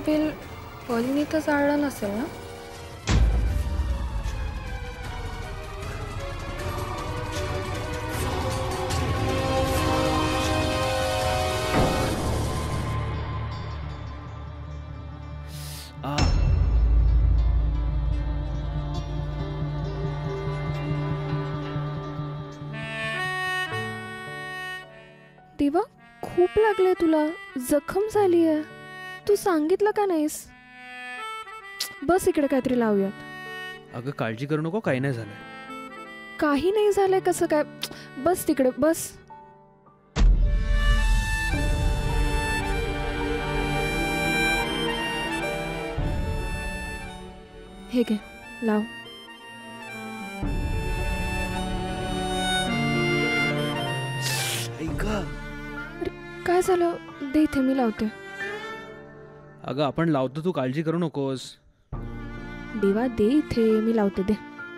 Bill परीने तर जाळलं नसेल ना? दिवा, खूप लागले तुला, जखम झाली आहे. तू सांगितलं का नाहीस? बस इकडे काहीतरी लावूयात. अगं काळजी करू नको, काही नाही झालंय. काही नाही झालंय कसं काय? बस तिकडे बस. हे घे, लाव. काय झालं? दे इथे, मी लावते. अगं आपण लावतो, तू काळजी करू नकोस. दिवा दे इथे, मी लावते, दे.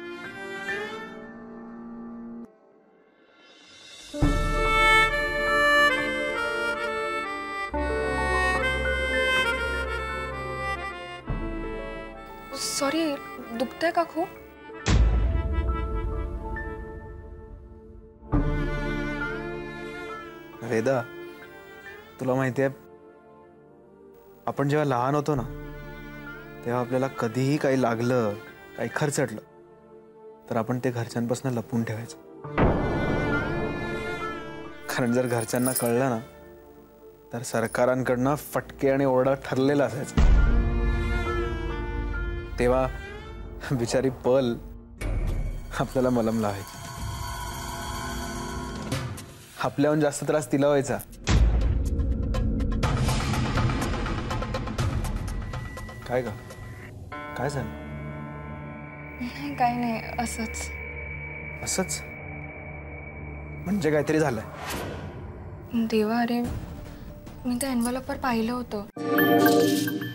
सॉरी, दुखतंय का खूप? वेदा, तुला माहिती आहे, आपण जेव्हा लहान होतो ना तेव्हा आपल्याला कधीही काही लागलं, काही खर्चटलं तर आपण ते घरच्यांपासून लपून ठेवायचं. कारण जर घरच्यांना कळलं ना तर सरकारांकडनं फटके आणि ओरडा ठरलेला असायचा. तेव्हा बिचारी पल आपल्याला मलम लावायची. आपल्याहून जास्त त्रास तिला व्हायचा. काय ग, काय झालं? नाही, काही नाही, असंच. असंच म्हणजे काहीतरी झालंय? देवा, अरे मी त्या एन्व्हलपवर पाहिलं होतं.